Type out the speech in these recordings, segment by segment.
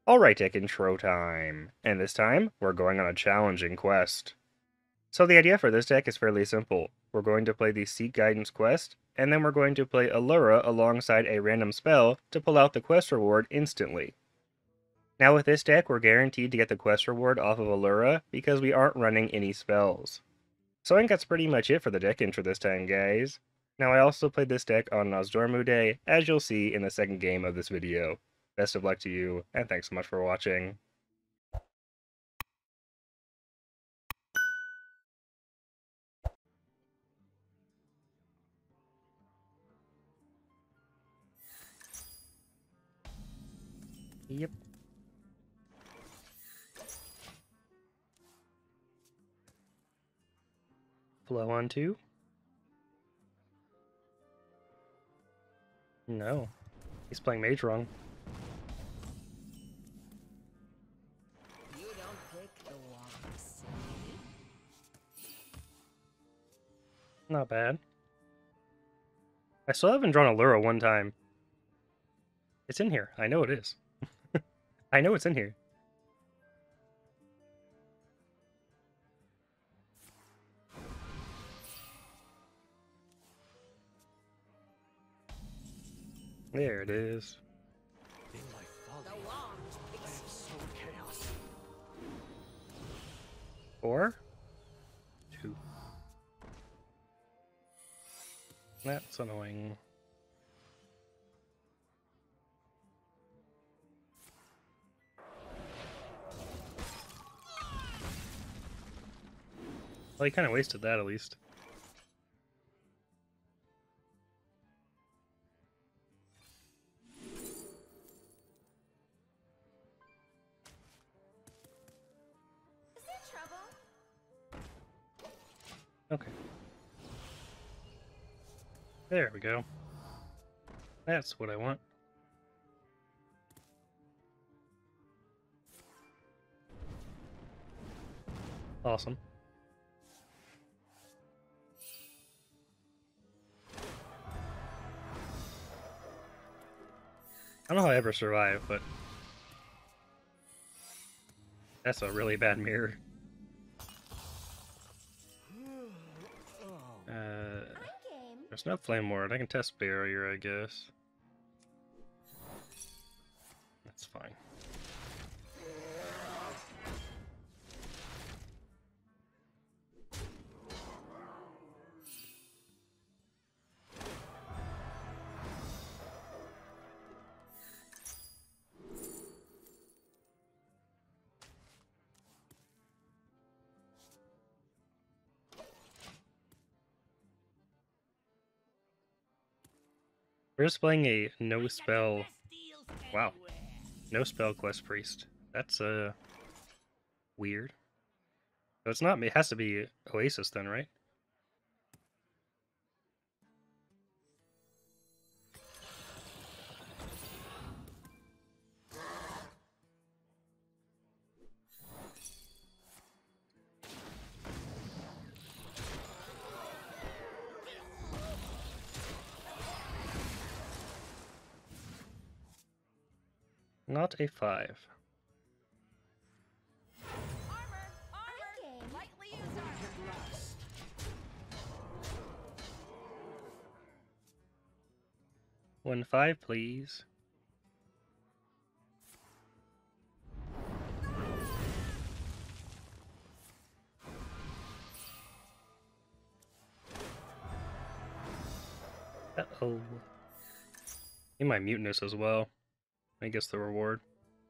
Alright, deck intro time, and this time, we're going on a challenging quest. So the idea for this deck is fairly simple. We're going to play the Seek Guidance quest, and then we're going to play Alura alongside a random spell to pull out the quest reward instantly. Now with this deck, we're guaranteed to get the quest reward off of Alura because we aren't running any spells. So I think that's pretty much it for the deck intro this time, guys. Now I also played this deck on Nozdormu Day, as you'll see in the second game of this video. Best of luck to you, and thanks so much for watching. Yep. Flow on 2? No. He's playing mage wrong. You don't pick the walks. Not bad. I still haven't drawn Alura one time. It's in here. I know it is. I know it's in here. There it is. In my folly, I have sown chaos. 4? 2. That's annoying. Well, he kind of wasted that at least. Is there trouble? Okay. There we go. That's what I want. Awesome. I don't know how I ever survive, but that's a really bad mirror. There's no flame ward. I can test barrier, I guess. That's fine. We're just playing a no spell. Wow. No spell Quest Priest. That's weird. So it's not, it has to be Oasis then, right? Not a 5. Lightly used armor. 1-5, please. Uh-oh. He might mutinous as well. I guess the reward.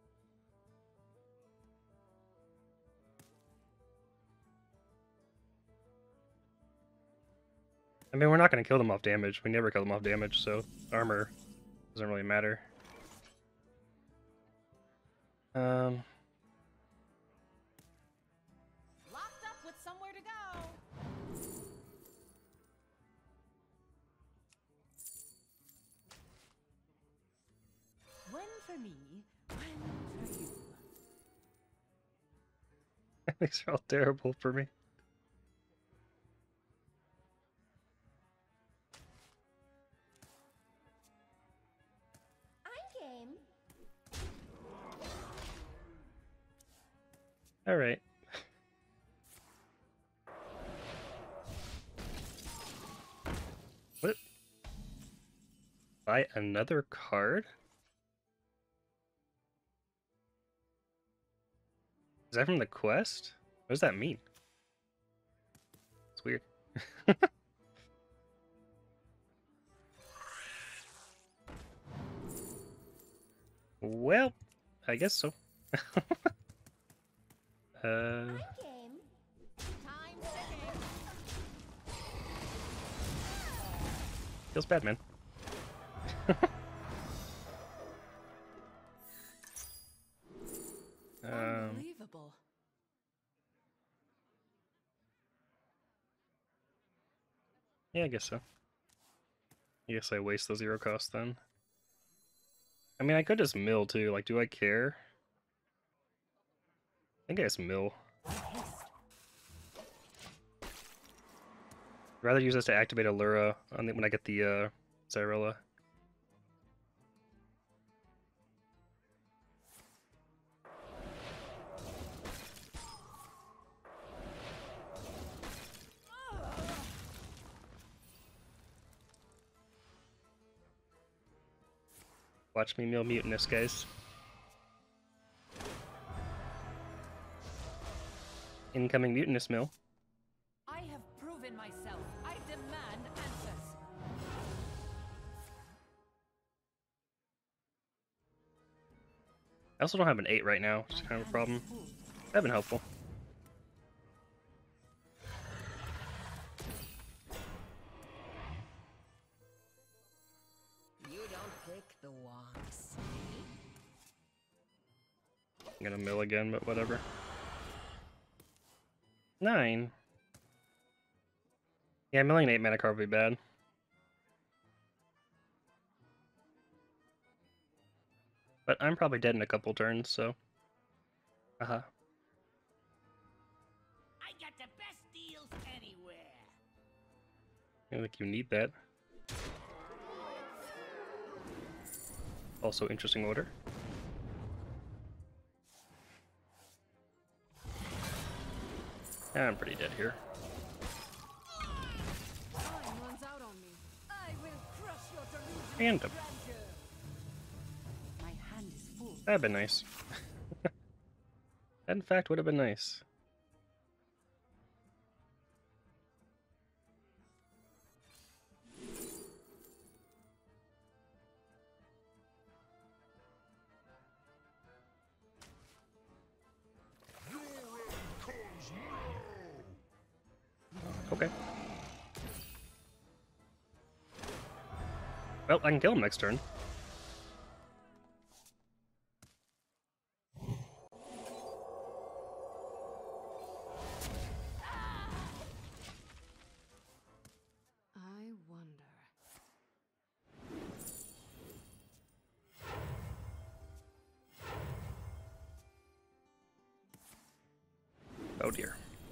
I mean, we're not going to kill them off damage. We never kill them off damage, so armor doesn't really matter. Locked up with somewhere to go. One for me, one for you. These are all terrible for me. I'm game. Alright. What? Buy another card? Is that from the quest? What does that mean? It's weird. Well, I guess so. Feels bad, man. Unbelievable. Yeah, I guess so. I guess I waste the 0 cost then. I mean, I could just mill too. Like, do I care? I think I just mill. I'd rather use this to activate Alura on the, when I get the Zyrilla. Watch me mill Mutinous, guys. Incoming Mutinous mill. I have proven myself. I demand answers. I also don't have an 8 right now, which is kind of a problem. That'd been helpful. You don't pick the wands. I'm gonna mill again, but whatever. 9. Yeah, milling an 8 mana card would be bad. But I'm probably dead in a couple turns, so. I got the best deals anywhere. I think you need that. Also, interesting order. I'm pretty dead here. Time runs out on me. I will crush your delusion. Random. My hand is full. That'd been nice. That, in fact, would have been nice. Okay. Well, I can kill him next turn. I wonder. Oh dear.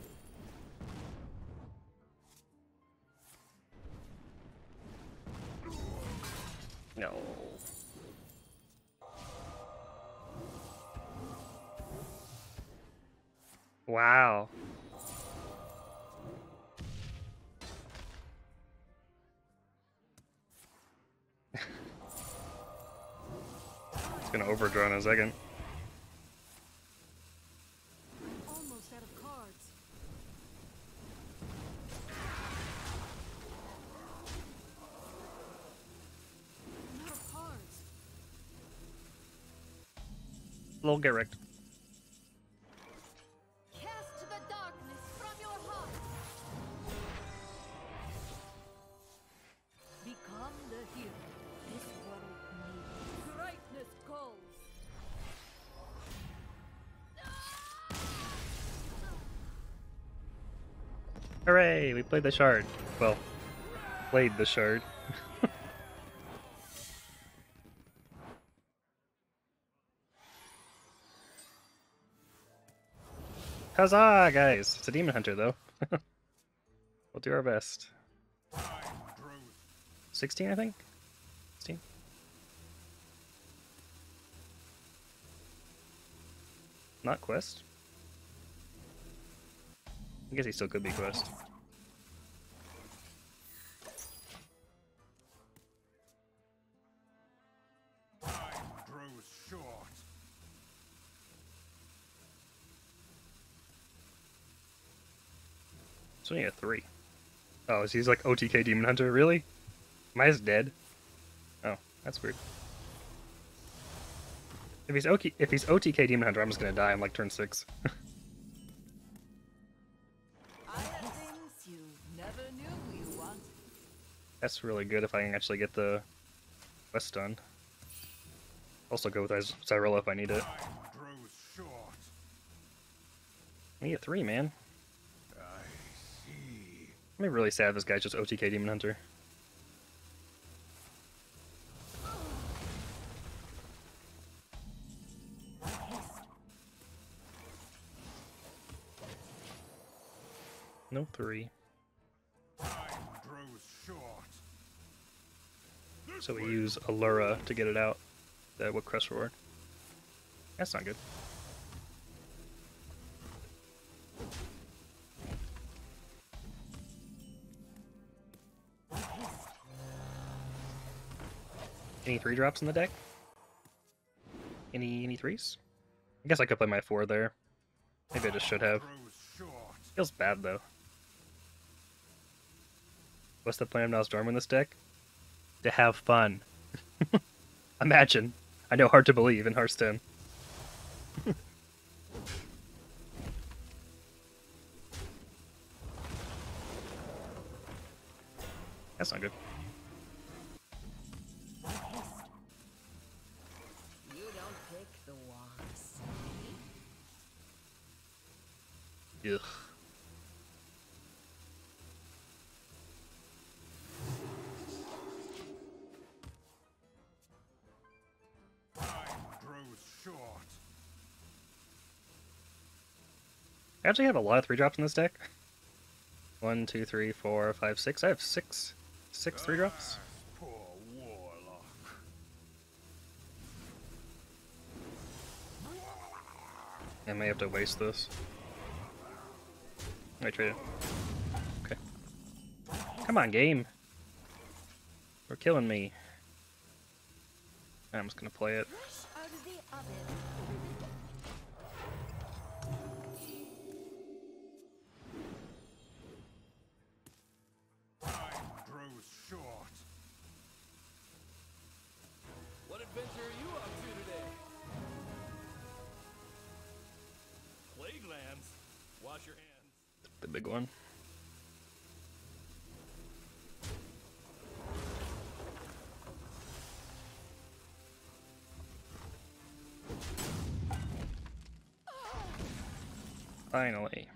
No. Wow. It's gonna overdraw in a second. Almost out of cards. Not of cards. Little get wrecked. Cast the darkness from your heart. Become the hero this world needs. Greatness calls. Hooray! We played the shard. Well, played the shard. Huzzah, guys! It's a demon hunter, though. We'll do our best. 16, I think? 16? Not quest. I guess he still could be quest. It's only a 3. Oh, is he's like OTK Demon Hunter? Really? Maya's dead? Oh, that's weird. If he's OTK Demon Hunter, I'm just gonna die on like turn 6. I have things you never knew you wanted. That's really good if I can actually get the quest done. Also go with Zyrilla if I need it. I need a 3, man. I'm really sad this guy's just OTK Demon Hunter. No 3. So we use Alura to get it out. That would crest reward. That's not good. Any 3-drops in the deck? Any 3s? I guess I could play my 4 there. Maybe I just should have. Feels bad though. What's the plan of Nosdorm in this deck? To have fun. Imagine. I know, hard to believe in Hearthstone. That's not good. You don't pick the wands. Ugh. I actually have a lot of 3-drops in this deck. 1, 2, 3, 4, 5, 6. I have 6 3-drops. I may have to waste this. I trade it. Okay. Come on, game. You're killing me. I'm just gonna play it. Out of the oven. What adventure are you up to today? Plague lands. Wash your hands. The big one. Finally.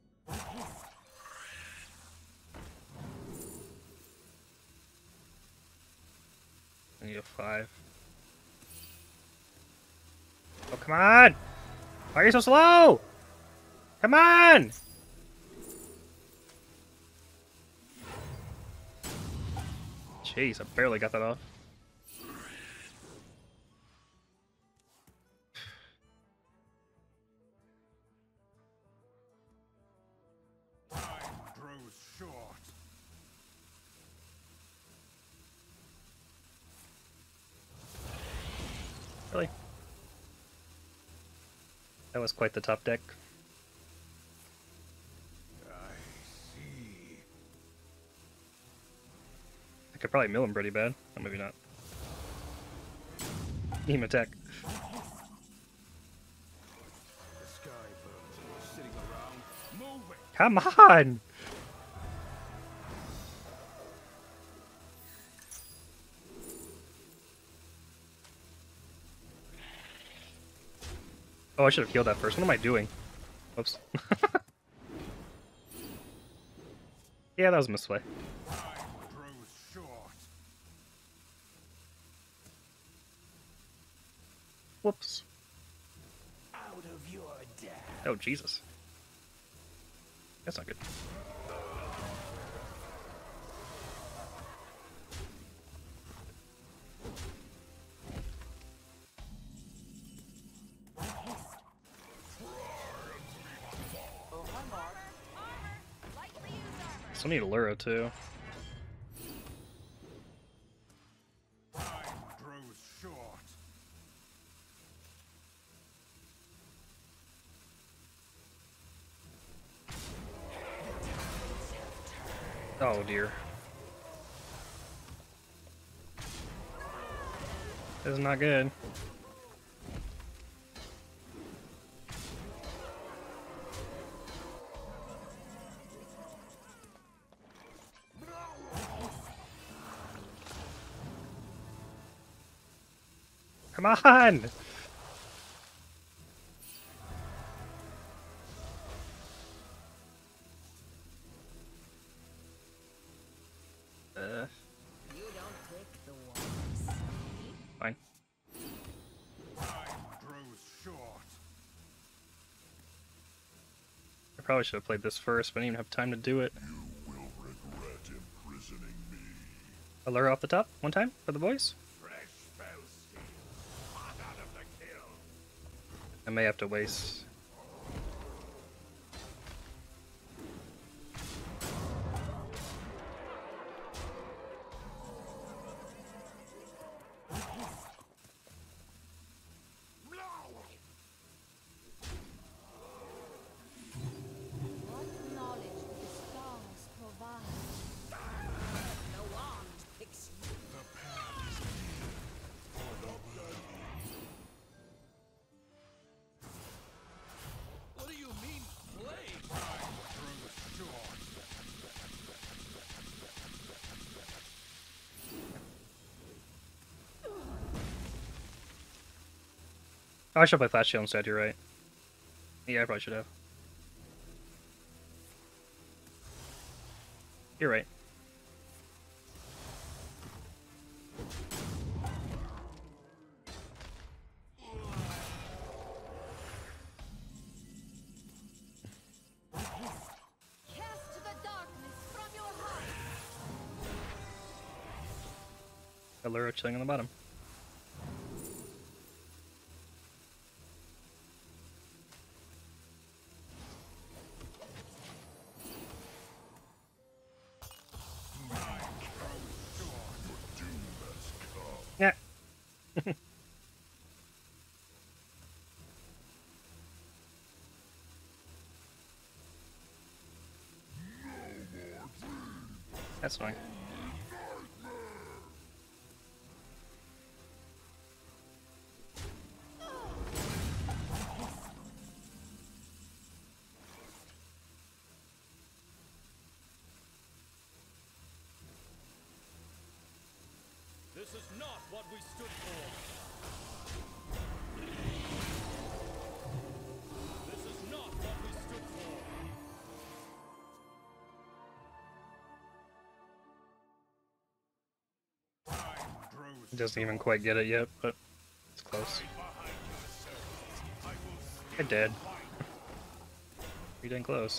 I need a 5. Oh, come on! Why are you so slow? Come on! Jeez, I barely got that off. Really? That was quite the top deck. I could probably mill him pretty bad. Oh, maybe not. Neem attack. Come on! Oh, I should have killed that first. What am I doing? Whoops. Yeah, that was a misplay. Whoops. Out of your depth. Oh, Jesus. That's not good. Oh, hi, Mark. also need Alura too. Time grows short. Oh dear. This is not good. Come on! You don't take the walks. Fine. Time grows short. I probably should have played this first, but I didn't even have time to do it. You will regret imprisoning me. Alura off the top, one time, for the boys. Fresh spell steel. Hot out of the kill. I may have to waste. What knowledge do the stars provide? The wand picks you. The path is clear for the worthy. What do you mean, play? Time grows short. Oh, I should play Flash Shield instead, you're right. Yeah, I probably should have. You're right. Cast the darkness from your heart. Alura chilling on the bottom. Doom has come. Yeah. That's fine. This is not what we stood for. This is not what we stood for. Time grows He doesn't even quite get it yet, but it's close. behind yourself. I will I did. Pretty dang close.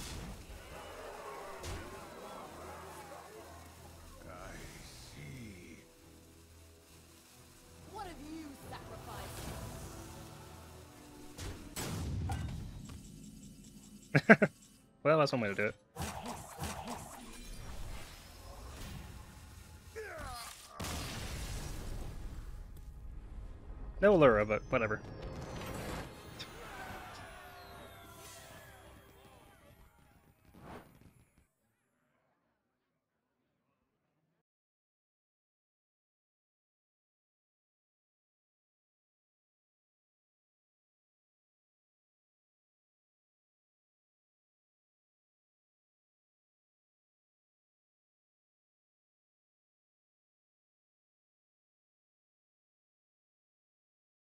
I see. What have you sacrificed? Well, that's one way to do it. No Alura, but whatever.